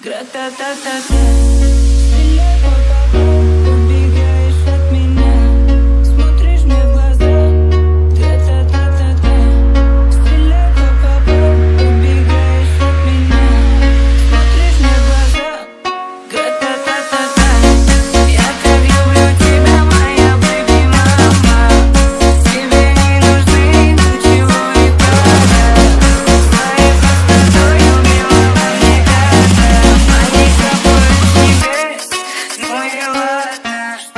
Гра-та-та-та-та. Убегаешь от меня, смотришь мне в глаза. Гра-та-та-та-та. Стреляй, па-па-па. Убегаешь от меня, смотришь мне в глаза. Гра-та-та-та-та. Я так люблю тебя, моя бэби-мама. Тебе не нужны ничего и правда. Своей простотой убила во мне каждая. Они капают тебе, ну и ладно.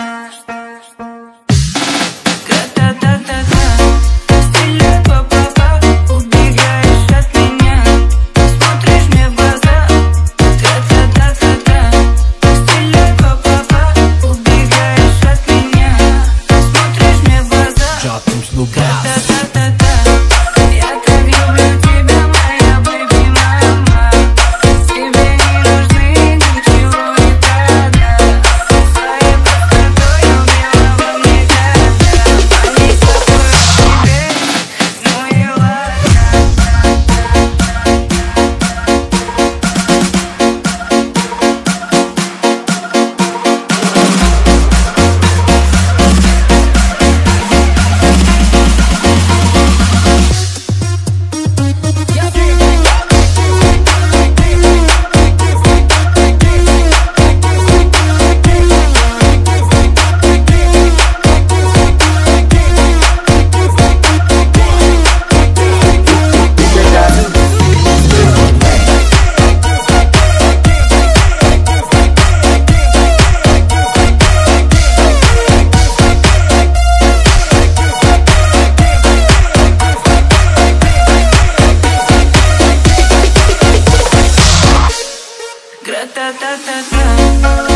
Гра-та-та-та-та. Стреляй, па-па-па. Убегаешь от меня, смотришь мне в глаза. Гра-та-та-та-та. Стреляй, па-па-па. Убегаешь от меня, смотришь мне в глаза. Гра-та-та-та-та. Я так люблю тебя, моя бэби-мама. Тебе не нужны ничего и правда. Своей простотой убила во мне каждая. Они капают тебе, ну и ладно. Гра-та-та-та-та.